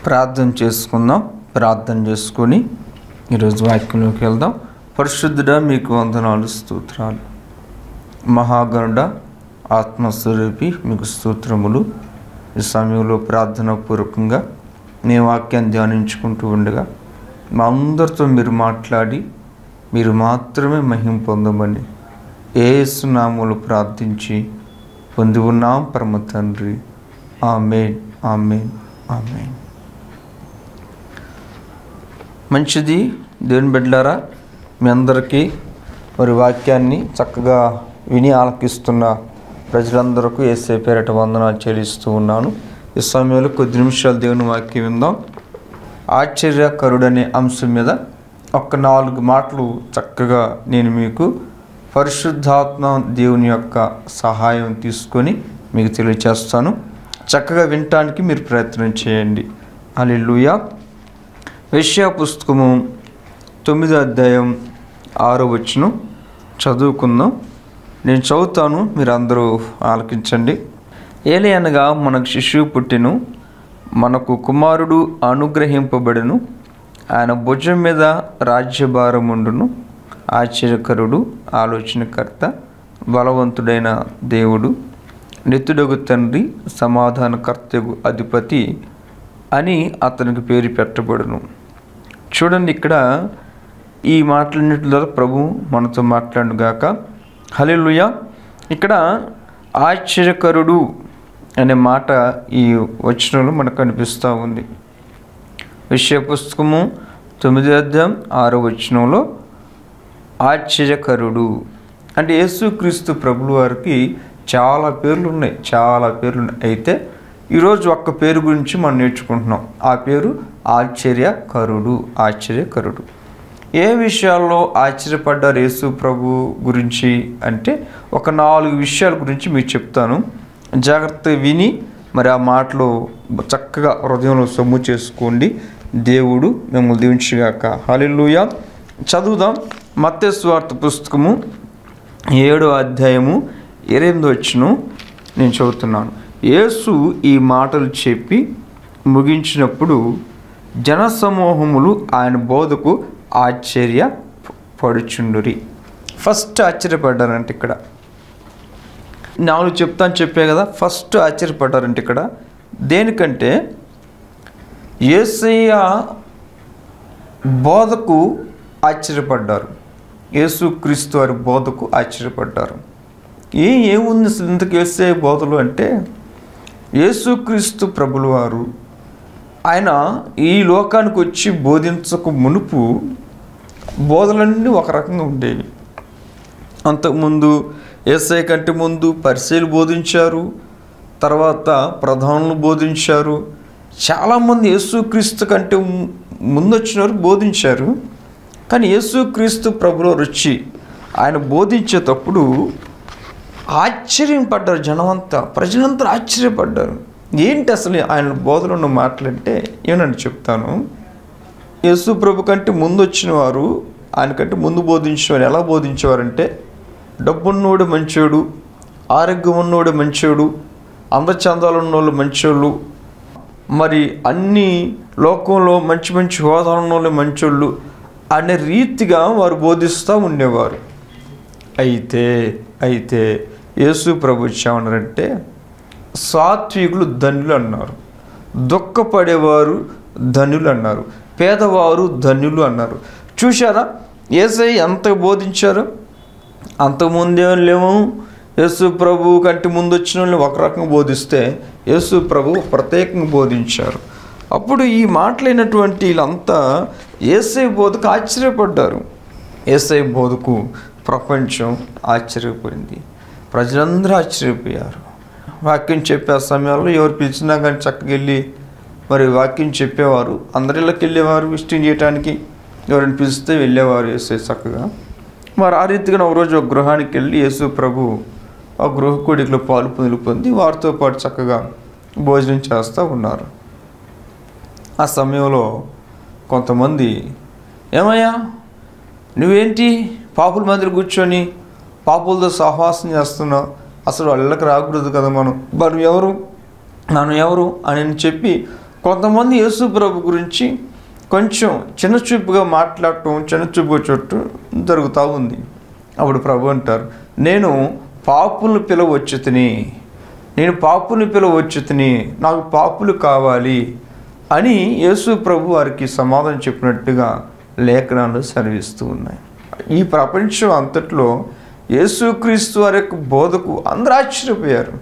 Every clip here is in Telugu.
ప్రార్థన చేసుకుందాం. ప్రార్థన చేసుకొని ఈరోజు వాక్యంలోకి వెళ్దాం. పరిశుద్ధుడా, మీకు వందనాలు, స్తోత్రాలు. మహాగణుడ, ఆత్మస్వరూపి, మీకు స్తోత్రములు. ఈ సమయంలో ప్రార్థన పూర్వకంగా నీ వాక్యాన్ని ధ్యానించుకుంటూ ఉండగా మా అందరితో మీరు మాట్లాడి మీరు మాత్రమే మహిమ పొందమని యేసు నామములో ప్రార్థించి పొంది ఉన్నాం పరమ తండ్రి. ఆమేన్, ఆమేన్, ఆమేన్. మంచిది దేవుని బిడ్డలారా, మీ అందరికీ మరి వాక్యాన్ని చక్కగా విని ఆలకిస్తున్న ప్రజలందరికీ యేసయ్య పేరిట వందనాలు చెల్లిస్తూ ఉన్నాను. ఈ సమయంలో కొద్ది నిమిషాలు దేవుని వాక్యం విందాం. ఆశ్చర్యకరుడనే అంశం మీద ఒక 4 మాటలు చక్కగా నేను మీకు పరిశుద్ధాత్మ దేవుని యొక్క సహాయం తీసుకొని మీకు తెలియచేస్తాను. చక్కగా వినటానికి మీరు ప్రయత్నం చేయండి. హల్లెలూయా. యెషయా పుస్తకము 9వ అధ్యాయం 6వ వచనం చదువుకుందాం. నేను చదువుతాను, మీరు అందరూ ఆలకించండి. ఏలయనగా మనకు శిశువు పుట్టెను, మనకు కుమారుడు అనుగ్రహింపబడెను, ఆయన భుజం మీద రాజ్యభారముండును. ఆశ్చర్యకరుడు, ఆలోచనకర్త, బలవంతుడైన దేవుడు, నిత్యుడగు తండ్రి, సమాధానకర్తగు అధిపతి అని అతనికి పేరు పెట్టబడును. చూడండి, ఇక్కడ ఈ మాటలన్నిటి ద్వారా ప్రభు మనతో మాట్లాడుగాక. హల్లెలూయా. ఇక్కడ ఆశ్చర్యకరుడు అనే మాట ఈ వచనంలో మనకు కనిపిస్తూ ఉంది. యెషయా పుస్తకము 9వ అధ్యాయం 6వ వచనంలో ఆశ్చర్యకరుడు అంటే యేసుక్రీస్తు ప్రభుల వారికి చాలా పేర్లు ఉన్నాయి, చాలా పేర్లు ఉన్నాయి. అయితే ఈరోజు ఒక్క పేరు గురించి మనం నేర్చుకుంటున్నాం. ఆ పేరు ఆశ్చర్యకరుడు. ఆశ్చర్యకరుడు. ఏ విషయాల్లో ఆశ్చర్యపడ్డారు యేసు ప్రభు గురించి అంటే ఒక 4 విషయాల గురించి మీకు చెప్తాను. జాగ్రత్తగా విని మరి ఆ మాటలు చక్కగా హృదయంలో సొమ్ము చేసుకోండి. దేవుడు మిమ్మల్ని దీవించుగాక. హల్లెలూయా. చదువుదాం. మత్తయి సువార్త పుస్తకము 7వ అధ్యాయము 8వ వచనం నేను చదువుతున్నాను. యేసు ఈ మాటలు చెప్పి ముగించినప్పుడు జనసమూహములు ఆయన బోధకు ఆశ్చర్యపడుచుండురి. ఫస్ట్ ఆశ్చర్యపడ్డారంటే ఇక్కడ 4 చెప్తాను చెప్పే కదా. ఫస్ట్ ఆశ్చర్యపడ్డారంటే ఇక్కడ దేనికంటే యేసయ్య బోధకు ఆశ్చర్యపడ్డారు. యేసుక్రీస్తు వారి బోధకు ఆశ్చర్యపడ్డారు. ఏముంది అసలు ఇంతకు యేసయ్య బోధలు అంటే, యేసుక్రీస్తు ప్రభుల వారు ఆయన ఈ లోకానికి వచ్చి బోధించక మునుపు బోధలన్నీ ఒక రకంగా ఉండేవి. అంతకుముందు యేసయ్య కంటే ముందు పరిసయ్యులు బోధించారు, తర్వాత ప్రధానులు బోధించారు. చాలామంది యేసుక్రీస్తు కంటే ముందు వచ్చిన వారు బోధించారు. కానీ యేసుక్రీస్తు ప్రభుల వారు వచ్చి ఆయన బోధించేటప్పుడు ఆశ్చర్యపడ్డారు. జనమంతా, ప్రజలంతా ఆశ్చర్యపడ్డారు. ఏంటి అసలు ఆయన బోధలో ఉన్న మాటలంటే ఏమని చెప్తాను. యేసు ప్రభు కంటే ముందు వచ్చిన వారు, ఆయన కంటే ముందు బోధించేవారు ఎలా బోధించేవారంటే, డబ్బున్నోడు మంచోడు, ఆరోగ్యం ఉన్నోడు మంచోడు, అందచందాలు ఉన్నోళ్ళు మంచోళ్ళు, మరి అన్ని లోకంలో మంచి మంచి హోదాలు ఉన్నోళ్ళు మంచోళ్ళు అనే రీతిగా వారు బోధిస్తూ ఉండేవారు. అయితే యేసు ప్రభు ఏమన్నారంటే, సాత్వికులు ధన్యులు అన్నారు, దుఃఖపడేవారు ధన్యులు అన్నారు, పేదవారు ధన్యులు అన్నారు. చూశారా యేసయ్య ఎంత బోధించారు. అంతకుముందే లేము యేసు ప్రభు కంటే ముందు వచ్చిన వాళ్ళు ఒక రకంగా బోధిస్తే యేసు ప్రభు ప్రత్యేకంగా బోధించారు. అప్పుడు ఈ మాటలైనటువంటి వీళ్ళంతా యేసయ్య బోధకు ఆశ్చర్యపడ్డారు. యేసయ్య బోధకు ప్రపంచం ఆశ్చర్యపోయింది. ప్రజలందరూ ఆశ్చర్యపోయారు. వాక్యం చెప్పే సమయంలో ఎవరు పిలిచినా కానీ చక్కగా వెళ్ళి మరి వాక్యం చెప్పేవారు. అందరిలోకి వెళ్ళేవారు విజిటింగ్ చేయడానికి. ఎవరైనా పిలిస్తే వెళ్ళేవారు యేసయ్య చక్కగా. మరి ఆ రీతిగా ఒకరోజు ఒక గృహానికి వెళ్ళి యేసు ప్రభు ఆ గృహ కూడికలో పాలు పొంది వారితో పాటు చక్కగా భోజనం చేస్తూ ఉన్నారు. ఆ సమయంలో కొంతమంది, ఏమయ్యా నువ్వేంటి పాపుల మధ్య కూర్చొని పాపులతో సహవాసం చేస్తున్నావు, అసలు వాళ్ళకి రాకూడదు కదా, మనం ఎవరు అని చెప్పి కొంతమంది యేసు ప్రభు గురించి కొంచెం చిన్నచూపుగా మాట్లాడటం, చిన్నచూపుగా చూడటం జరుగుతూ ఉంది. అప్పుడు ప్రభు అంటారు, నేను పాపులను పిలవచ్చుతిని, నాకు పాపులు కావాలి అని యేసు ప్రభు వారికి సమాధానం చెప్పినట్టుగా లేఖనాలు సెలవిస్తూ ఉన్నాయి. ఈ ప్రపంచం అంతట్లో యేసుక్రీస్తు వారి యొక్క బోధకు అందరూ ఆశ్చర్యపోయారు.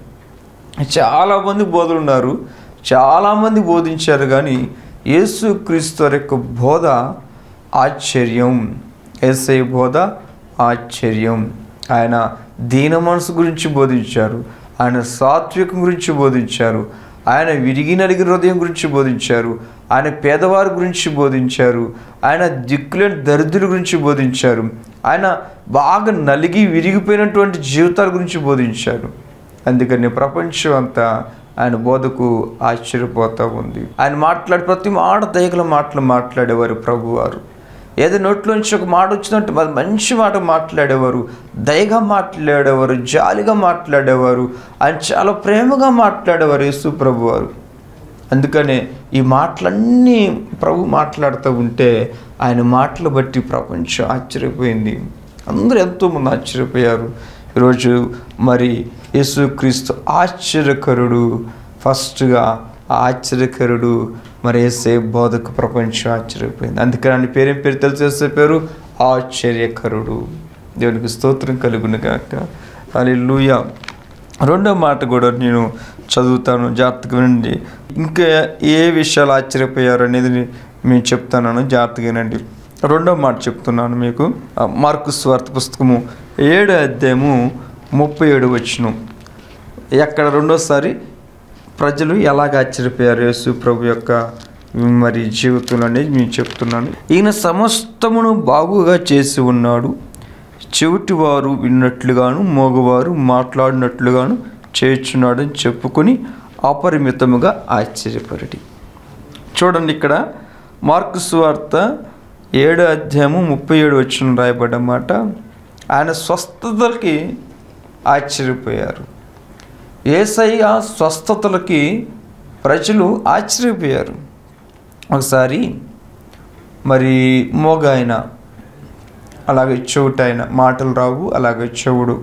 చాలామంది బోధలు ఉన్నారు, చాలామంది బోధించారు, కానీ యేసుక్రీస్తు వారి యొక్క బోధ ఆశ్చర్యం. యేసయ్య బోధ ఆశ్చర్యం. ఆయన దీన మనసు గురించి బోధించారు, ఆయన సాత్వికం గురించి బోధించారు, ఆయన విరిగి నలిగిన హృదయం గురించి బోధించారు, ఆయన పేదవారి గురించి బోధించారు, ఆయన దిక్కులేని దరిద్రుల గురించి బోధించారు, ఆయన బాగా నలిగి విరిగిపోయినటువంటి జీవితాల గురించి బోధించారు. అందుకని ప్రపంచం అంతా ఆయన బోధకు ఆశ్చర్యపోతూ ఉంది. ఆయన మాట్లాడే ప్రతి మాట దయగల మాటలు మాట్లాడేవారు ప్రభువారు. ఏదో నోట్లోంచి ఒక మాట వచ్చినట్టు అది మంచి మాట మాట్లాడేవారు, దయగా మాట్లాడేవారు, జాలిగా మాట్లాడేవారు, ఆయన చాలా ప్రేమగా మాట్లాడేవారు యేసు ప్రభువారు. అందుకనే ఈ మాటలన్నీ ప్రభు మాట్లాడుతూ ఉంటే ఆయన మాటలు బట్టి ప్రపంచం ఆశ్చర్యపోయింది. అందరూ ఎంతోమంది ఆశ్చర్యపోయారు. ఈరోజు మరి యేసుక్రీస్తు ఆశ్చర్యకరుడు, ఫస్ట్గా ఆశ్చర్యకరుడు, మరి యేసే బోధకు ప్రపంచం ఆశ్చర్యపోయింది. అందుకని ఆయన పేరు తెలిసేసే పేరు ఆశ్చర్యకరుడు. దేవునికి స్తోత్రం కలుగును గాక. హల్లెలూయా. రెండో మాట కూడా నేను చదువుతాను, జాగ్రత్తగా వినండి. ఇంకా ఏ విషయాలు ఆశ్చర్యపోయారు అనేది మేము చెప్తాను, జాగ్రత్తగా వినండి. రెండో మాట చెప్తున్నాను మీకు. మార్కు సువార్త పుస్తకము 7వ అధ్యాయము 37వ వచనం. ఎక్కడ రెండోసారి ప్రజలు ఎలాగ ఆశ్చర్యపోయారు యేసు ప్రభు యొక్క మరి జీవితంలో అనేది నేను చెప్తున్నాను. ఈయన సమస్తమును బాగుగా చేసి ఉన్నాడు, చెవిటివారు విన్నట్లుగాను మోగవారు మాట్లాడినట్లుగాను చేయుచున్నాడని చెప్పుకొని అపరిమితముగా ఆశ్చర్యపరడి. చూడండి, ఇక్కడ మార్కు సువార్త 7వ అధ్యాయము 37వ వచనం రాయబడ్డమాట. ఆయన స్వస్థతలకి ఆశ్చర్యపోయారు. యేసయ్య స్వస్థతలకి ప్రజలు ఆశ్చర్యపోయారు. ఒకసారి మరి మోగాయన, అలాగే చెవుటైన, మాటలు రావు, అలాగే చెవుడు,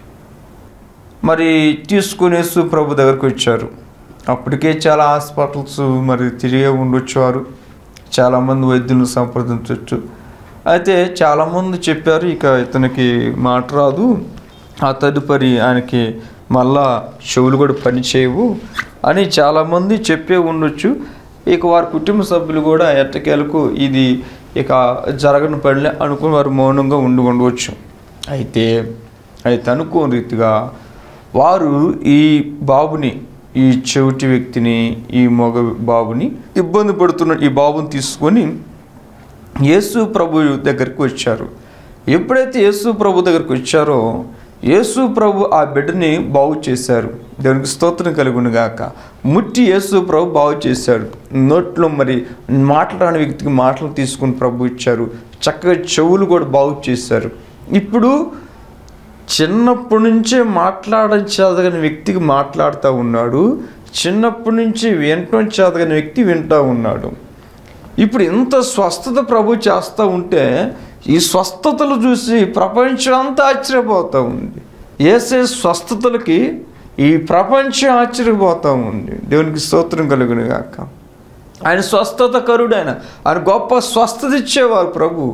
మరి తీసుకుని యేసు ప్రభు దగ్గరికి వచ్చారు. అప్పటికే చాలా హాస్పిటల్స్ మరి తిరిగే ఉండొచ్చేవారు, చాలామంది వైద్యులను సంప్రదించవచ్చు. అయితే చాలామంది చెప్పారు ఇక ఇతనికి మాట రాదు, ఆ తదుపరి ఆయనకి మళ్ళా చెవులు కూడా పనిచేయవు అని చాలామంది చెప్పే ఉండొచ్చు. ఇక వారి కుటుంబ సభ్యులు కూడా ఎట్టకేలకు ఇది ఇక జరగని పనిలే అనుకుని వారు మౌనంగా ఉండవచ్చు. అయితే అనుకోని రీతిగా వారు ఈ బాబుని, ఈ చెవిటి వ్యక్తిని, ఈ మగ బాబుని ఇబ్బంది పడుతున్న ఈ బాబుని తీసుకొని యేసు ప్రభు దగ్గరికి వచ్చారు. ఎప్పుడైతే యేసు ప్రభు దగ్గరికి వచ్చారో యేసు ప్రభు ఆ బిడ్డని బాగు చేశారు. దేవునికి స్తోత్రం కలుగును గాక. ముట్టి యేసు ప్రభు బాగు చేశాడు. నోట్లో మరి మాట్లాడని వ్యక్తికి మాటలు తీసుకుని ప్రభు ఇచ్చారు. చక్కగా చెవులు కూడా బాగు చేశారు. ఇప్పుడు చిన్నప్పటి నుంచే మాట్లాడడం చేతగని వ్యక్తికి మాట్లాడుతూ ఉన్నాడు, చిన్నప్పటి నుంచి వినటం చేతగని వ్యక్తి వింటూ ఉన్నాడు. ఇప్పుడు ఇంత స్వస్థత ప్రభు చేస్తూ ఉంటే ఈ స్వస్థతలు చూసి ప్రపంచం అంతా ఆశ్చర్యపోతూ ఉంది. యేసే స్వస్థతలకి ఈ ప్రపంచం ఆశ్చర్యపోతూ ఉంది. దేవునికి స్తోత్రం కలుగును గాక. ఆయన స్వస్థత కరుడు, ఆయన గొప్ప స్వస్థత ఇచ్చేవారు ప్రభు.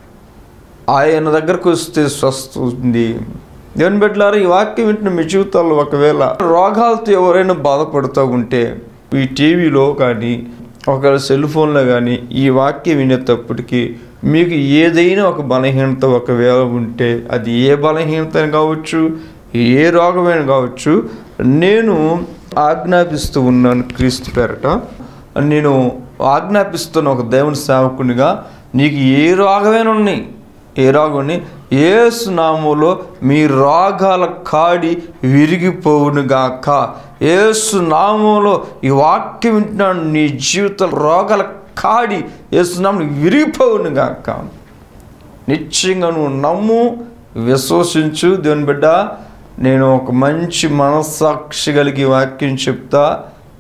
ఆయన దగ్గరకు వస్తే స్వస్థ ఉంది. దేవుని బిడ్డలారా, ఈ వాక్యం వింటున్న మీ జీవితాల్లో ఒకవేళ రోగాలతో ఎవరైనా బాధపడుతూ ఉంటే ఈ టీవీలో కానీ ఒకవేళ సెల్ ఫోన్లో కానీ ఈ వాక్యం వినేటప్పటికీ మీకు ఏదైనా ఒక బలహీనత ఒకవేళ ఉంటే, అది ఏ బలహీనత కావచ్చు, ఏ రోగమైనా కావచ్చు, నేను ఆజ్ఞాపిస్తూ ఉన్నాను క్రీస్తు పేరట, నేను ఆజ్ఞాపిస్తున్న ఒక దేవుని సేవకునిగా, నీకు ఏ రోగమైనా ఉన్నాయి, ఏ రోగం యేసు నామములో మీ రోగాల కాడి విరిగిపోవునుగాక. యేసు నామములో ఈ వాక్యం వింటున్నాను, నీ జీవిత రోగాల కాడి యేసు నామములో విరిగిపోవునుగాక. నిశ్చయంగా నువ్వు నమ్ము, విశ్వసించు. దేవుని బిడ్డ, నేను ఒక మంచి మనస్సాక్షి కలిగి వాక్యం చెప్తా.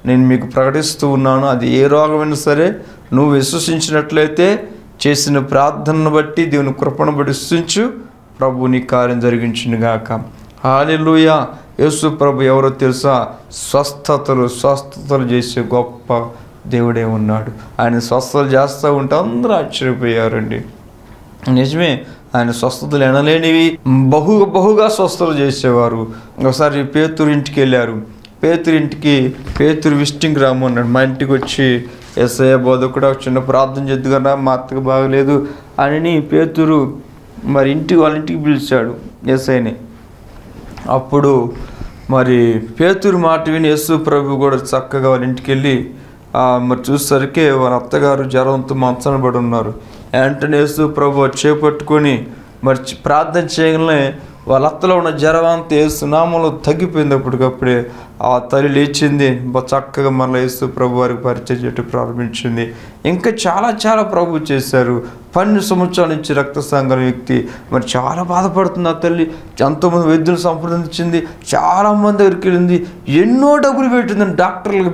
నేను మీకు ప్రకటిస్తూ ఉన్నాను. అది ఏ రోగమైనా సరే నువ్వు విశ్వసించినట్లయితే చేసిన ప్రార్థనను బట్టి దేవుని కృపను బట్టి విశ్వసించు, ప్రభు నీ కార్యం జరిగించునుగాక. హల్లెలూయా. యేసు ప్రభు ఎవరో తెలుసా? స్వస్థతలు చేసే గొప్ప దేవుడే ఉన్నాడు. ఆయన స్వస్థతలు చేస్తూ ఉంటే అందరూ ఆశ్చర్యపోయారండి. నిజమే, ఆయన స్వస్థతలు ఎనలేనివి బహుగా స్వస్థతలు చేసేవారు. ఒకసారి పేతురు ఇంటికి వెళ్ళారు. పేతురు విజిటింగ్ రమ్మన్నాడు. మా ఇంటికి వచ్చి యేసయ్య బోధకుడా చిన్న ప్రార్థన చేద్దు కదా, మా అత్తకు బాగలేదు అని పేతురు మరి వాళ్ళ ఇంటికి పిలిచాడు యేసయ్యని. అప్పుడు మరి పేతురు మాట విని యేసు ప్రభు కూడా చక్కగా వాళ్ళ ఇంటికి వెళ్ళి మరి చూసేసరికి వాళ్ళ అత్తగారు జ్వరంతో మంచాన పడి ఉన్నారు. వెంటనే యేసు ప్రభు చేపట్టుకొని మరి ప్రార్థన చేయగానే వాళ్ళ అత్తలో ఉన్న జ్వరం అంతా యేసు నామంలో తగ్గిపోయింది. అప్పటికప్పుడే ఆ తల్లి లేచింది, చక్కగా మళ్ళీ యేసు ప్రభు వారికి పరిచయం చేయటం ప్రారంభించింది. ఇంకా చాలా ప్రభు చేశారు. 12 సంవత్సరాల నుంచి రక్తస్రావం వ్యక్తి మరి చాలా బాధపడుతుంది. ఆ తల్లి ఎంతోమంది వైద్యులు సంప్రదించింది, చాలామంది దగ్గరికి వెళ్ళింది, ఎన్నో డబ్బులు పెట్టిందని డాక్టర్లకు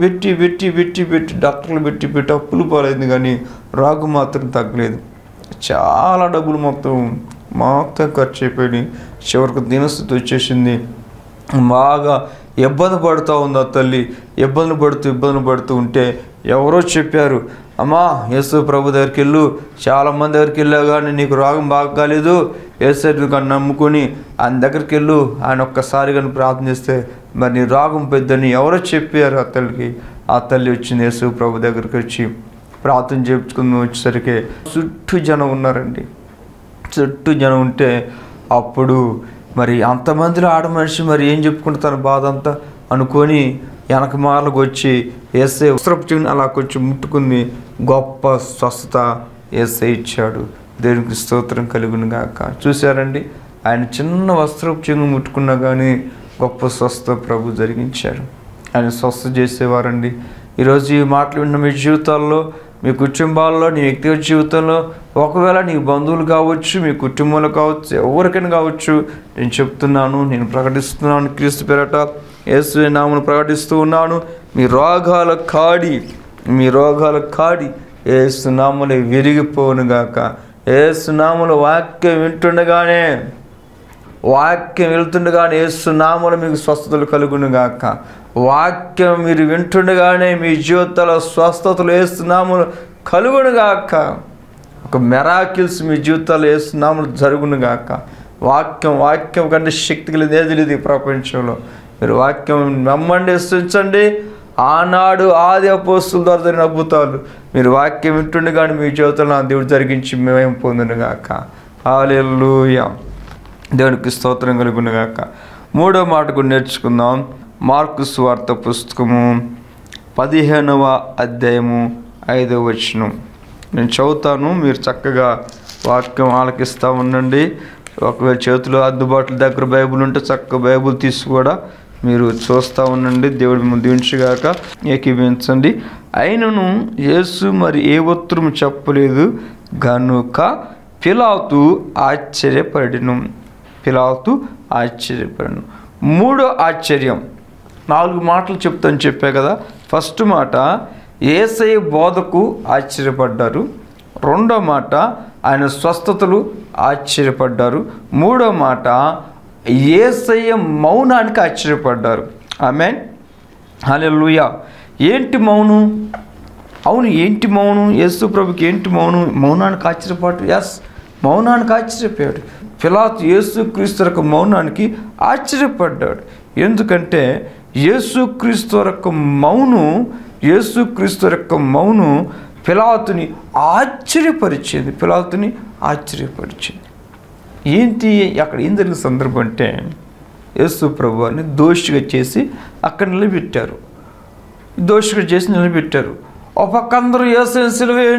పెట్టి అప్పులు పాలైంది, కానీ రాగు మాత్రం తగ్గలేదు. చాలా డబ్బులు మొత్తం ఖర్చు అయిపోయి చివరికి దీనస్థితి వచ్చేసింది. బాగా ఇబ్బంది పడుతూ ఉంది ఆ తల్లి. ఇబ్బంది పడుతూ ఉంటే ఎవరో చెప్పారు, అమ్మా యేసు ప్రభు దగ్గరికి వెళ్ళు, చాలామంది దగ్గరికి వెళ్ళా కానీ నీకు రోగం బాగా కాలేదు, యేసు కానీ నమ్ముకొని ఆయన దగ్గరికి వెళ్ళు, ఆయన ఒక్కసారి కానీ ప్రార్థన చేస్తే మరి నీ రోగం పెద్దని ఎవరో చెప్పారు ఆ తల్లికి. ఆ తల్లి వచ్చింది యేసు ప్రభు దగ్గరికి వచ్చి ప్రార్థన చేయించుకుని వచ్చేసరికి చుట్టూ జనం ఉన్నారండి. చుట్టూ జనం ఉంటే అప్పుడు మరి అంతమందిలో ఆడ మనిషి మరి ఏం చెప్పుకుంటే తన బాధ అంతా అనుకొని వెనక మార్లకు వచ్చి యేసయ్య వస్త్రపు చెంగుని అలా కొంచెం ముట్టుకుంది. గొప్ప స్వస్థత యేసయ్య ఇచ్చాడు. దేవునికి స్తోత్రం కలుగును గాక. చూశారండి, ఆయన చిన్న వస్త్రపు చెంగు ముట్టుకున్నా కానీ గొప్ప స్వస్థత ప్రభు జరిగించారు. ఆయన స్వస్థ చేసేవారండి. ఈరోజు ఈ మాటలు విన్న మీ జీవితాల్లో, మీ కుటుంబాల్లో, నీ వ్యక్తిగత జీవితంలో, ఒకవేళ నీ బంధువులు కావచ్చు, మీ కుటుంబంలో కావచ్చు, ఎవరికైనా కావచ్చు, నేను చెప్తున్నాను, నేను ప్రకటిస్తున్నాను, క్రీస్తు పేరట యేసు నామమున ప్రకటిస్తూ ఉన్నాను. మీ రోగాల కాడి యేసు నామములో విరిగిపోవును గాక. యేసు నామములో వాక్యం వెళ్తుండగానే యేసు నామములో మీకు స్వస్థతలు కలుగును గాక. వాక్యం మీరు వింటుండగానే మీ జీవితాల స్వస్థతలు యేసు నామములో కలుగును గాక. ఒక మిరాకిల్స్ మీ జీవితాలు యేసు నామములో జరుగును గాక. వాక్యం కంటే శక్తి కలిగింది ఏది లేదు ఈ ప్రపంచంలో. మీరు వాక్యం నమ్మండి, విశ్వసించండి. ఆనాడు ఆది అపోస్తుల ద్వారా జరిగిన అద్భుతాలు మీరు వాక్యం వింటుండగానే మీ జీవితంలో నా దేవుడు జరిగించి మేము పొందును గాక. హల్లెలూయా. దేవునికి స్తోత్రం కలుగును గాక. 3వ మాట కూడా నేర్చుకుందాం. మార్కు సువార్త పుస్తకము 15వ అధ్యాయము 5వ వచనం నేను చదువుతాను. మీరు చక్కగా వాక్యం ఆలకిస్తూ ఉండండి. ఒకవేళ చేతిలో అందుబాటులో దగ్గర బైబుల్ ఉంటే చక్కగా బైబుల్ తీసి కూడా మీరు చూస్తూ ఉండండి. దేవుడి ముందు దీవించుగాక. ఏకీభవించండి. అయినను యేసు మరి ఏ ఉత్తరము చెప్పలేదు గనుక పిలాతు ఆశ్చర్యపడెను. 3వ ఆశ్చర్యం. 4 మాటలు చెప్తాను చెప్పా కదా. ఫస్ట్ మాట యేసయ్య బోధకు ఆశ్చర్యపడ్డారు. 2వ మాట ఆయన స్వస్థతలు ఆశ్చర్యపడ్డారు. 3వ మాట యేసయ్య మౌనానికి ఆశ్చర్యపడ్డారు. ఆమేన్. హల్లెలూయా. ఏంటి మౌనం? అవును, ఏంటి మౌనం? యేసు ప్రభుకి ఏంటి మౌనం? మౌనానికి ఆశ్చర్యపడ్డాడు. ఎస్, మౌనానికి ఆశ్చర్యపోయాడు. పిలాతు యేసుక్రీస్తు యొక్క మౌనానికి ఆశ్చర్యపడ్డాడు. ఎందుకంటే యేసుక్రీస్తు యొక్క మౌనం పిలాతుని ఆశ్చర్యపరిచింది. ఏంటి అక్కడ ఏం జరిగిన సందర్భం అంటే యేసు ప్రభువాన్ని దోషిగా చేసి అక్కడ నిలబెట్టారు. ఒక పక్క అందరూ యేసుని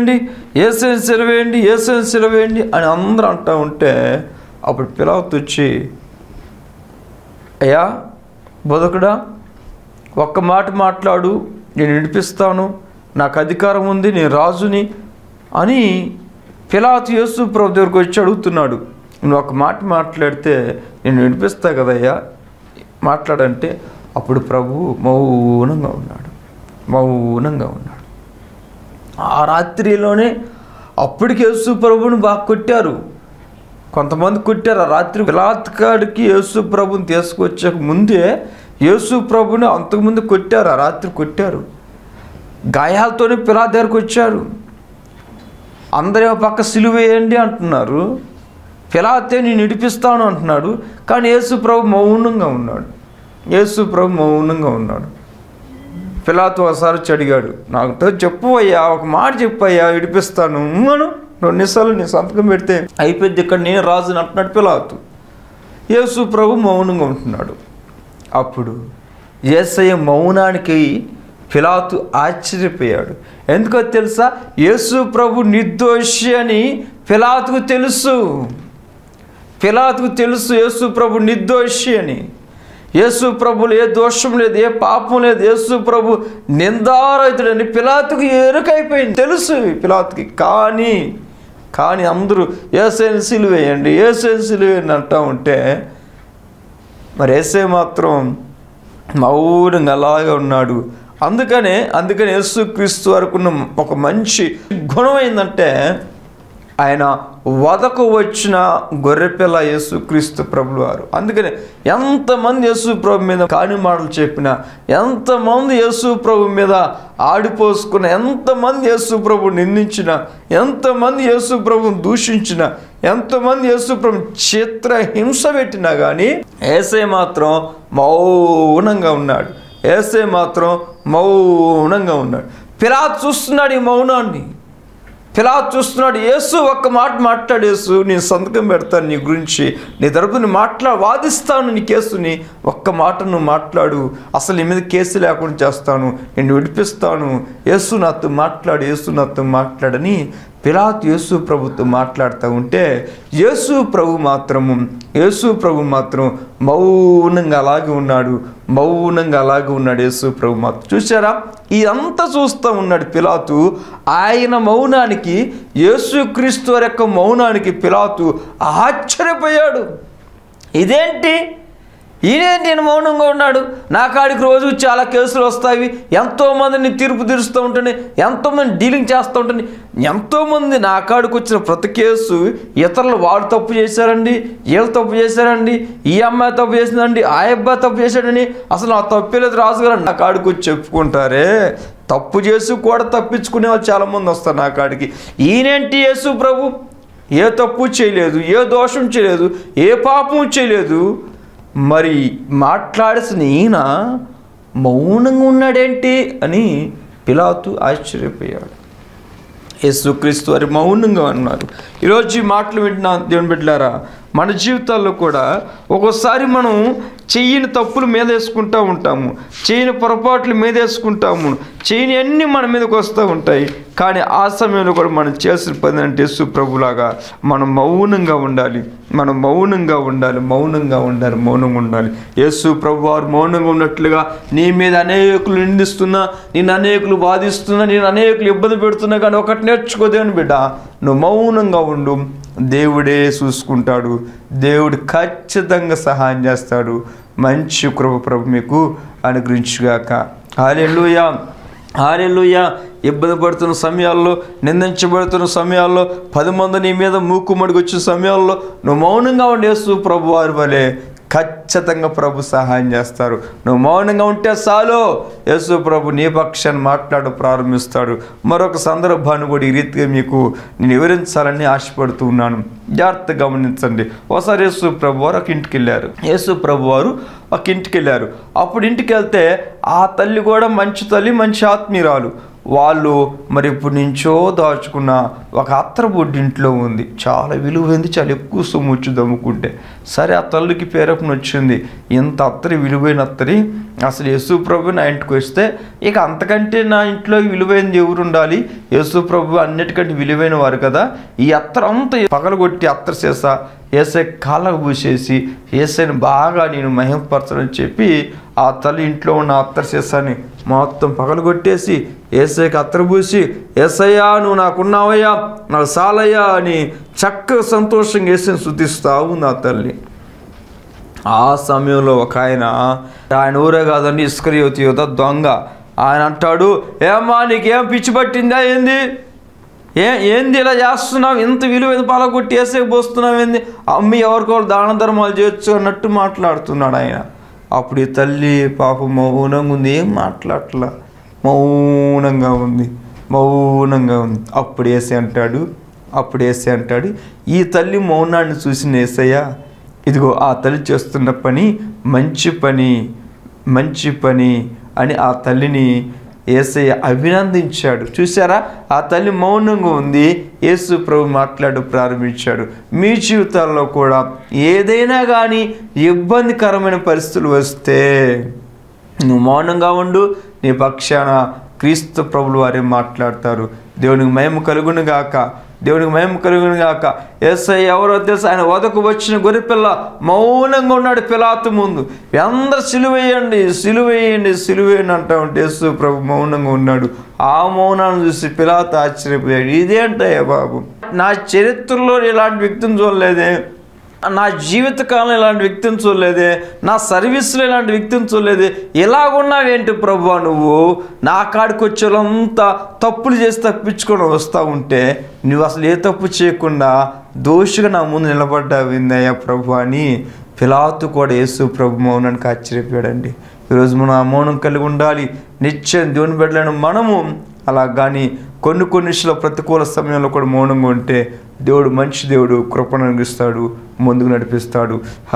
సిలువేయండి అని అందరూ అంటూ ఉంటే అప్పుడు పిలాతు వచ్చి, అయ్యా బోధకుడా, ఒక్క మాట మాట్లాడు, నేను విడిపిస్తాను, నాకు అధికారం ఉంది, నేను రాజుని అని పిలాతు యేసు ప్రభు దగ్గరికి వచ్చి అడుగుతున్నాడు. నువ్వు ఒక మాట మాట్లాడితే నేను వినిపిస్తా కదయ్యా, మాట్లాడంటే అప్పుడు ప్రభు మౌనంగా ఉన్నాడు. మౌనంగా ఉన్నాడు. ఆ రాత్రిలోనే అప్పటికి యేసు ప్రభువుని బాగా కొట్టారు, కొంతమంది కొట్టారు. ఆ రాత్రి పిలాతు కాడికి యేసు ప్రభుని తీసుకొచ్చక ముందే యేసు ప్రభుని అంతకుముందు కొట్టారు, ఆ రాత్రి కొట్టారు. గాయాలతోనే పిలాతు దగ్గరకు వచ్చారు. అందరూ పక్క సిలువ వేయండి అంటున్నారు, పిలాతే నేను విడిపిస్తాను అంటున్నాడు. కానీ యేసు ప్రభు మౌనంగా ఉన్నాడు. యేసు ప్రభు మౌనంగా ఉన్నాడు. పిలాతు ఒకసారి వచ్చి అడిగాడు, నాతో చెప్పు అయ్యా, ఒక మాట చెప్పు అయ్యా, విడిపిస్తాను అను. 2 నిమిషాలు నీ సంతకం పెడితే అయిపోయింది, ఇక్కడ నేను రాజుని అంటున్నాడు పిలాతు. యేసు ప్రభు మౌనంగా ఉంటున్నాడు. అప్పుడు యేసయ్య మౌనానికి పిలాతు ఆశ్చర్యపోయాడు. ఎందుకో తెలుసా? యేసు ప్రభు నిర్దోషి అని పిలాతుకు తెలుసు. పిలాతుకు తెలుసు యేసు ప్రభు నిర్దోషి అని. యేసు ప్రభులు ఏ దోషం లేదు, ఏ పాపం లేదు, యేసు ప్రభు నిందారహితుడని పిలాతుకు ఎరుకైపోయింది, తెలుసు పిలాతుకి. కానీ అందరూ యేసయ్యని సిలువేయండి, యేసయ్యని సిలువేయండి అంటూ ఉంటే మరి యేసయ్య మాత్రం మౌనంగా అలాగే ఉన్నాడు. అందుకనే యేసుక్రీస్తు వరకున్న ఒక మంచి గుణం ఏంటంటే ఆయన వదకు వచ్చిన గొర్రెపిల్ల యేసుక్రీస్తు ప్రభులు వారు. అందుకని ఎంతమంది యేసు ప్రభు మీద కాని మాటలు చెప్పినా, ఎంతమంది యేసు ప్రభు మీద ఆడిపోసుకున్న, ఎంతమంది యేసు ప్రభు నిందించిన, ఎంతమంది యేసు ప్రభుని దూషించిన, ఎంతమంది యేసు ప్రభు చిత్రహింస పెట్టినా కానీ యేసయ్య మాత్రం మౌనంగా ఉన్నాడు. యేసయ్య మాత్రం మౌనంగా ఉన్నాడు. పిలాతు చూస్తున్నాడు ఈ మౌనాన్ని. పిలాతు చూస్తున్నాడు. యేసు ఒక్క మాట మాట్లాడు, యేసు నేను సంతకం పెడతాను నీ గురించి, నీ తరపుని వాదిస్తాను నీ కేసుని, ఒక్క మాట నువ్వు మాట్లాడు, అసలు నీ మీద కేసు లేకుండా చేస్తాను, నేను విడిపిస్తాను, యేసు నాతో మాట్లాడు, యేసు నాతో మాట్లాడని పిలాతు యేసు ప్రభుతో మాట్లాడుతూ ఉంటే యేసు ప్రభు మాత్రం మౌనంగా అలాగే ఉన్నాడు. యేసు ప్రభు మాత్రం. చూసారా, ఇదంతా చూస్తూ ఉన్నాడు పిలాతు. ఆయన మౌనానికి, యేసుక్రీస్తు వారి యొక్క మౌనానికి పిలాతు ఆశ్చర్యపోయాడు. ఇదేంటి, ఈయనేంటి నేను మౌనంగా ఉన్నాడు? నా కాడికి రోజు చాలా కేసులు వస్తాయి, ఎంతోమందిని తీర్పు తీరుస్తూ ఉంటుంది, ఎంతోమంది డీలింగ్ చేస్తూ ఉంటుంది, ఎంతోమంది నా కాడికి వచ్చిన ప్రతి కేసు ఇతరులు వాడు తప్పు చేశారండి, వీళ్ళు తప్పు చేశారండి, ఈ అమ్మాయి తప్పు చేసిందండి, ఆ అబ్బాయి తప్పు చేశాడని, అసలు నా తప్పే లేదు రాజుగారు నా కాడికి వచ్చి చెప్పుకుంటారే. తప్పు చేసి కూడా తప్పించుకునే వాళ్ళు చాలామంది వస్తారు నా కాడికి. ఈయనేంటి యేసు ప్రభు ఏ తప్పు చేయలేదు, ఏ దోషం చేయలేదు, ఏ పాపం చేయలేదు, మరి మాట్లాడాల్సిన ఈయన మౌనంగా ఉన్నాడేంటి అని పిలాతు ఆశ్చర్యపోయాడు. యేసుక్రీస్తు వారి మౌనంగా ఉన్నారు. ఈరోజు ఈ మాటలు వింటున్న దేవుని బిడ్డలారా, మన జీవితాల్లో కూడా ఒక్కోసారి మనం చెయ్యని తప్పులు మీద వేసుకుంటూ ఉంటాము, చేయని పొరపాట్లు మీద వేసుకుంటాము, చేయని అన్నీ మన మీదకి వస్తూ ఉంటాయి. కానీ ఆ సమయంలో కూడా మనం చేసిన పని అంటే యేసు ప్రభులాగా మనం మౌనంగా ఉండాలి. మౌనంగా ఉండాలి. యేసు ప్రభు వారు మౌనంగా ఉన్నట్లుగా నీ మీద అనేకులు నిందిస్తున్నా, నేను అనేకులు బాధిస్తున్నా, నేను అనేకులు ఇబ్బంది పెడుతున్నా, కానీ ఒకటి నేర్చుకోదేమని బిడ్డ, నువ్వు మౌనంగా ఉండు, దేవుడే చూసుకుంటాడు, దేవుడు ఖచ్చితంగా సహాయం చేస్తాడు. మంచి కృప ప్రభు మీకు అనుగ్రహించుగాక. హల్లెలూయా. ఇబ్బంది పడుతున్న సమయాల్లో, నిందించబడుతున్న సమయాల్లో, 10 మంది నీ మీద మూకుమ్మడికి వచ్చిన సమయాల్లో నువ్వు మౌనంగా ఉండే యేసు ప్రభు వారి వలె ఖచ్చితంగా ప్రభు సహాయం చేస్తారు. నువ్వు మౌనంగా ఉంటే చాలు, యేసు ప్రభు నీ పక్షాన్ని మాట్లాడ ప్రారంభిస్తాడు. మరొక సందర్భాన్ని కూడా ఈ రీతిగా మీకు నేను వివరించాలని ఆశపడుతూ ఉన్నాను. జాగ్రత్తగా గమనించండి. ఒకసారి యేసు ప్రభు వారు ఒక ఇంటికి వెళ్ళారు. అప్పుడు ఇంటికి వెళ్తే ఆ తల్లి కూడా మంచి తల్లి, మంచి ఆత్మీయురాలు. వాళ్ళు మరి ఇప్పుడు నుంచో దాచుకున్న ఒక అత్తరబొడ్డు ఇంట్లో ఉంది. చాలా విలువైంది, చాలా ఎక్కువ సొమ్ము వచ్చి దమ్ముకుంటే. సరే, ఆ తల్లికి పేరకుని వచ్చింది, ఇంత అత్తరి, విలువైన అత్తరి, అసలు యేసు ప్రభు నా ఇంటికి వస్తే ఇక అంతకంటే నా ఇంట్లో విలువైనది ఎవరు ఉండాలి? యేసు ప్రభు అన్నిటికంటే విలువైన వారు కదా. ఈ అత్తరు అంతా పగలగొట్టి అత్తర చేసా ఏసై కాళ్ళకు పూసేసి ఏసైని బాగా నేను మహిమపరచని చెప్పి ఆ తల్లి ఇంట్లో ఉన్న అత్తర చేసాని మొత్తం పగలగొట్టేసి ఏసైకి అత్తర పూసి, ఏసయ్యా నువ్వు నాకున్నావయ్యా, నాకు సాలయ్యా అని చక్కగా సంతోషంగా ఏసైని స్తుతిస్తూ ఉంది ఆ తల్లి. ఆ సమయంలో ఒక ఆయన ఊరే కాదండి, ఇస్కరియోతు యోధ దొంగ, ఆయన అంటాడు, ఏమ్మా నీకేం పిచ్చి పట్టిందా ఏంది, ఏంది ఇలా చేస్తున్నావు, ఇంత విలువైన పాలకొట్టి వేసే పోస్తున్నావు ఏంది, అమ్మి ఎవరికో దాన ధర్మాలు చేయొచ్చు అన్నట్టు మాట్లాడుతున్నాడు ఆయన. అప్పుడు ఈ తల్లి పాపం మౌనంగా ఉంది, ఏం మాట్లాడట్లా, మౌనంగా ఉంది. అప్పుడు యేసయ్య అంటాడు, ఈ తల్లి మౌనాన్ని చూసిన యేసయ్య, ఇదిగో ఆ తల్లి చేస్తున్న పని మంచి పని అని ఆ తల్లిని యేసయ్య అభినందించాడు. చూసారా, ఆ తల్లి మౌనంగా ఉంది. యేసు ప్రభు మాట్లాడు ప్రారంభించాడు. మీ జీవితాల్లో కూడా ఏదైనా కానీ ఇబ్బందికరమైన పరిస్థితులు వస్తే నువ్వు మౌనంగా ఉండు, నీ పక్షాన క్రీస్తు ప్రభులు వారే మాట్లాడతారు. దేవునికి మహిమ కలుగును గాక. యేసయ్య ఎవరో తెలుసు, ఆయన వదకు వచ్చిన గొర్రెపిల్ల మౌనంగా ఉన్నాడు పిలాతు ముందు. అందరు సిలువేయండి అంటా ఉంటే యేసు ప్రభు మౌనంగా ఉన్నాడు. ఆ మౌనాన్ని చూసి పిలాతు ఆశ్చర్యపోయాడు, ఇదేంటయ్యా బాబు, నా చరిత్రలో ఇలాంటి వ్యక్తిని చూడలేదే, నా జీవితకాలం ఇలాంటి వ్యక్తిని చూడలేదే, నా సర్వీస్లో ఇలాంటి వ్యక్తిని చూడలేదే, ఇలాగున్నావేంటి ప్రభువా నువ్వు, నా కాడికి వచ్చేంతా తప్పులు చేసి తప్పించుకొని వస్తూ ఉంటే నువ్వు అసలు ఏ తప్పు చేయకుండా దోషిగా నా ముందు నిలబడ్డావిందయ్యా ప్రభు అని పిలాతు కూడా యేసు ప్రభు మౌనానికి ఆశ్చర్యపోయాడండి. ఈరోజు మనం ఆ మౌనం కలిగి ఉండాలి. నిత్యం దేవుని బిడ్డలను మనము అలా కానీ కొన్ని విషయాల ప్రతికూల సమయంలో కూడా మౌనంగా ఉంటే దేవుడు మంచి దేవుడు, కృపను అందిస్తాడు, ముందుకు నడిపిస్తాడు.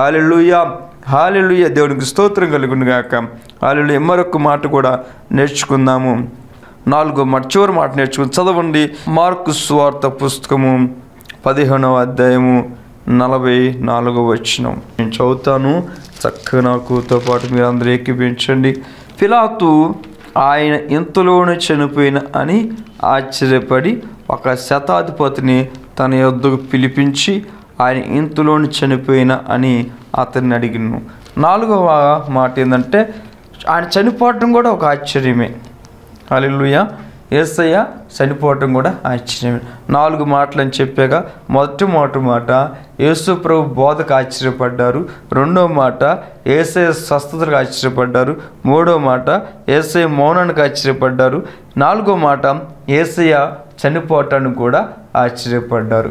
హల్లెలూయా. దేవునికి స్తోత్రం కలుగును గాక. హల్లెలూయా. మరొక మాట కూడా నేర్చుకుందాము. 4వ మాట, చివరి మాట నేర్చుకుని చదవండి. మార్కు సువార్త పుస్తకము 15వ అధ్యాయము 44వ వచనం నేను చదువుతాను. చక్కగా నాకుతో పాటు మీరు అందరూ ఏకీభవించండి. పిలాతు ఆయన ఇంతలోనే చనిపోయిన అని ఆశ్చర్యపడి ఒక శతాధిపతిని తన యొద్దకు పిలిపించి ఆయన ఇంతలోని చనిపోయిన అని అతన్ని అడిగిను. 4వ మాట ఏంటంటే ఆయన చనిపోవటం కూడా ఒక ఆశ్చర్యమే. హల్లెలూయా. యేసయ్య చనిపోవటం కూడా ఆశ్చర్యమే. 4 మాటలు అని చెప్పాక మొదటి మాట యేసు ప్రభు బోధకు ఆశ్చర్యపడ్డారు. 2వ మాట యేసయ్య స్వస్థతకు ఆశ్చర్యపడ్డారు. 3వ మాట యేసయ్య మౌనానికి ఆశ్చర్యపడ్డారు. 4వ మాట యేసయ్య చనిపోవటానికి కూడా ఆశ్చర్యపడ్డారు.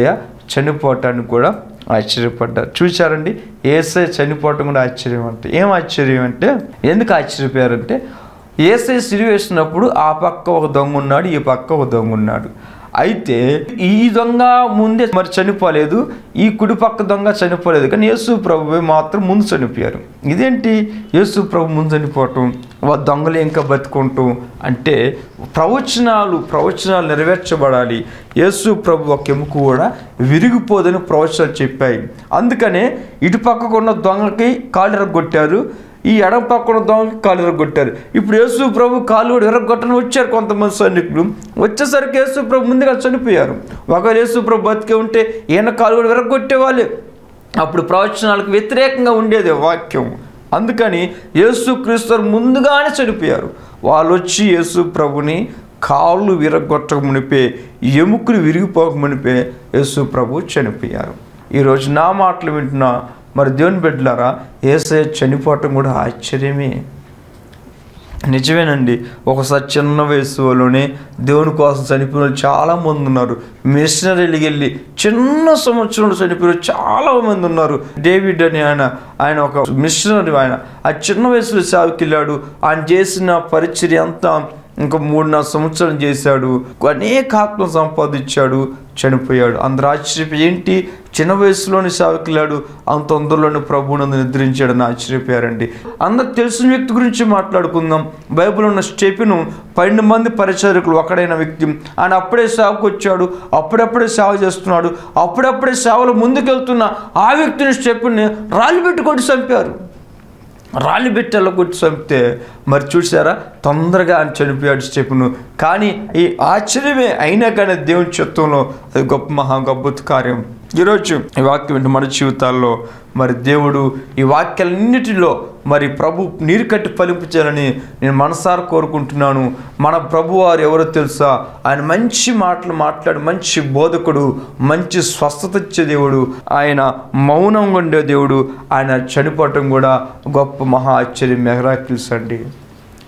చూశారండి, యేసయ్య చనిపోవటం కూడా ఆశ్చర్యం. అంటే ఏం ఆశ్చర్యం అంటే, ఎందుకు ఆశ్చర్యపోయారంటే యేసయ్య సిలువ వేసినప్పుడు ఆ పక్క ఒక దొంగ ఉన్నాడు, ఈ పక్క ఒక దొంగ ఉన్నాడు. అయితే ఈ దొంగ ముందే మరి చనిపోలేదు, ఈ కుడి పక్క దొంగ చనిపోలేదు, కానీ యేసు ప్రభు మాత్రం ముందు చనిపోయారు. ఇదేంటి యేసు ప్రభు ముందు చనిపోవటం, దొంగలు ఇంకా బతుకుంటాం అంటే ప్రవచనాలు నెరవేర్చబడాలి. యేసు ప్రభు ఒక ఎముక కూడా విరిగిపోదని ప్రవచనాలు చెప్పాయి. అందుకనే ఇటు పక్కకున్న దొంగకి కాళ్ళు ఎరగొట్టారు, ఈ ఎడమ పక్కన దొంగకి కాళ్ళు ఎరగొట్టారు. ఇప్పుడు యేసు ప్రభు కాళ్ళు కూడా ఎరగొట్టని వచ్చారు కొంతమంది సైనికులు. వచ్చేసరికి యేసు ప్రభు ముందుగా చనిపోయారు. ఒకవేళ యేసు ప్రభు బతికే ఉంటే ఈయన కాళ్ళు కూడా ఎరగొట్టేవాళ్ళు. అప్పుడు ప్రవచనాలకు వ్యతిరేకంగా ఉండేది వాక్యం. అందుకని యేసు క్రీస్తు ముందుగానే చనిపోయారు. వాళ్ళు వచ్చి యేసు ప్రభుని కాళ్ళు విరగొట్టక మునిపే, ఎముకలు విరిగిపోక మునిపే యేసు ప్రభు చనిపోయారు. ఈరోజు నా మాటలు వింటున్నా మరి దేవుని బిడ్డలారా, యేసయ్య చనిపోవటం కూడా ఆశ్చర్యమే. నిజమేనండి. ఒకసారి చిన్న వయసులోనే దేవుని కోసం చనిపోయిన వాళ్ళు చాలామంది ఉన్నారు. మిషనరీలకు వెళ్ళి చిన్న సంవత్సరంలో చనిపోయిన చాలామంది ఉన్నారు. డేవిడ్ అని ఆయన ఒక మిషనరీ. ఆయన ఆ చిన్న వయసులో సేవకి వెళ్ళాడు. ఆయన చేసిన పరిచర్య అంతా ఇంకా 3-4 సంవత్సరాలు చేశాడు. అనేక ఆత్మ సంపాదించాడు, చనిపోయాడు. అందరూ ఆశ్చర్యపోయి ఏంటి చిన్న వయసులోని సేవకులాడు అంత తొందరలోనే ప్రభువునందు నిద్రించాడని ఆశ్చర్యపోయారండి. అందరు తెలిసిన వ్యక్తి గురించి మాట్లాడుకుందాం. బైబిల్ ఉన్న స్టెఫెను 12 మంది పరిచారకులు ఒకడైన వ్యక్తి. ఆయన అప్పుడే సేవకు వచ్చాడు, అప్పుడప్పుడే సేవ చేస్తున్నాడు. అప్పుడప్పుడే సేవలో ముందుకెళ్తున్న ఆ వ్యక్తిని స్టెఫెన్ని రాళ్ళు పెట్టుకొని చంపారు. రాళ్ళు పెట్టేలా కొట్టి చంపితే మరి చూసారా, తొందరగా ఆయన చనిపోయాడు స్టెఫెను. కానీ ఈ ఆశ్చర్యమే అయినా కానీ దేవుని చిత్తంలో అది గొప్ప కార్యం. ఈరోజు ఈ వాక్యం వింటే మన జీవితాల్లో మరి దేవుడు ఈ వాక్యాలన్నిటిలో మరి ప్రభు నీరు కట్టి ఫలింపు చేయాలని నేను మనసారా కోరుకుంటున్నాను. మన ప్రభు వారు ఎవరో తెలుసా? ఆయన మంచి మాటలు మాట్లాడు మంచి బోధకుడు, మంచి స్వస్థత ఇచ్చే దేవుడు, ఆయన మౌనంగా ఉండే దేవుడు. ఆయన చనిపోవటం కూడా గొప్ప మహా ఆశ్చర్యం, మెహరాకిల్స్ అండి.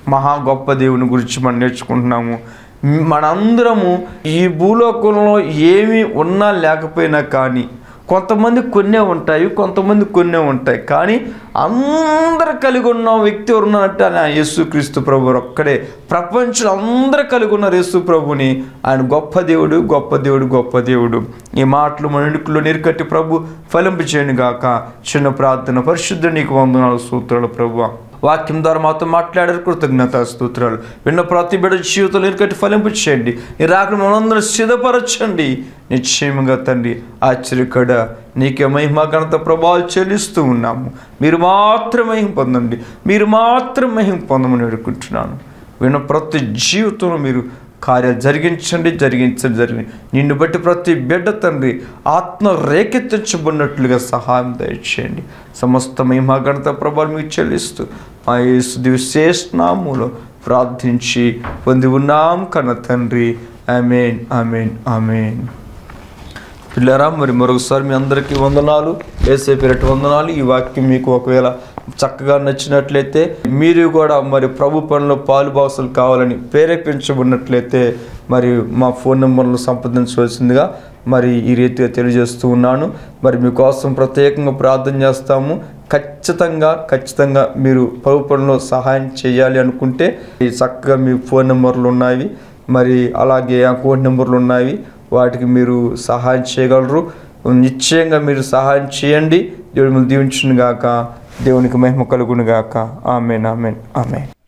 మహా గొప్ప దేవుని గురించి మనం నేర్చుకుంటున్నాము. మనందరము ఈ భూలోకంలో ఏమీ ఉన్నా లేకపోయినా కానీ కొంతమంది కొన్నే ఉంటాయి, కొంతమంది కొన్నే ఉంటాయి, కానీ అందరు కలిగి ఉన్న వ్యక్తి ఎవరున్నారంటే ఆయన యేసుక్రీస్తు ప్రభు ఒక్కడే. ప్రపంచంలో అందరూ కలిగి ఉన్నారు యేసు ప్రభుని. ఆయన గొప్ప దేవుడు, గొప్ప దేవుడు, గొప్ప దేవుడు. ఈ మాటలు మన ఇడుకులో నీరుకట్టి ప్రభు ఫలింపు చేయను గాక. చిన్న ప్రార్థన. పరిశుద్ధ నీకు వందనాలు, స్తోత్రాలు ప్రభువా. వాక్యం ద్వారా మాతో మాట్లాడారు, కృతజ్ఞత స్తోత్రాలు. విన్న ప్రతి బిడ్డ జీవితంలో నీరుకట్టి ఫలింపు చేయండి. ఈ రాకడ మనందరూ సిద్ధపరచండి. నిశ్చయముగా తండ్రి ఆశ్చర్యకడ నీకే మహిమ ఘనత ప్రభావాలు చెల్లిస్తూ ఉన్నాము. మీరు మాత్రం మహిమ పొందండి, మీరు మాత్రం మహిమ పొందమని వేడుకుంటున్నాను. విన్న ప్రతి జీవితంలో మీరు కార్యాలు జరిగించండి. నిన్ను బట్టి ప్రతి బిడ్డ తండ్రి ఆత్మ రేకెత్తించబడినట్లుగా సహాయం దయచేయండి. సమస్త మహిమ ఘనత ప్రభావాలు మీకు చెల్లిస్తూ మా యేసు విశేష నామములో ప్రార్థించి పొంది ఉన్నాం కన్న తండ్రి. ఆమేన్, ఆమేన్, ఆమేన్. పిల్లరా, మరి మరొకసారి మీ అందరికీ వందనాలు, యేసయ్య పేరిట వందనాలు. ఈ వాక్యం మీకు ఒకవేళ చక్కగా నచ్చినట్లయితే, మీరు కూడా మరి ప్రభు పనిలో పాలుభాగస్తులు కావాలని ప్రేరేపించబడినట్లయితే మరి మా ఫోన్ నెంబర్ను సంప్రదించవలసిందిగా మరి ఈ రీతిగా తెలియజేస్తూ ఉన్నాను. మరి మీకోసం ప్రత్యేకంగా ప్రార్థన చేస్తాము. ఖచ్చితంగా మీరు ప్రభు పనిలో సహాయం చేయాలి అనుకుంటే చక్కగా మీ ఫోన్ నెంబర్లు ఉన్నాయి, మరి అలాగే అకౌంట్ నెంబర్లు ఉన్నాయి, వాటికి మీరు సహాయం చేయగలరు. నిశ్చయంగా మీరు సహాయం చేయండి. దేవుడు మిమ్మల్ని దీవించును గాక. దేవునికి మహిమ కలుగును గాక. ఆమేన్, ఆమేన్, ఆమేన్.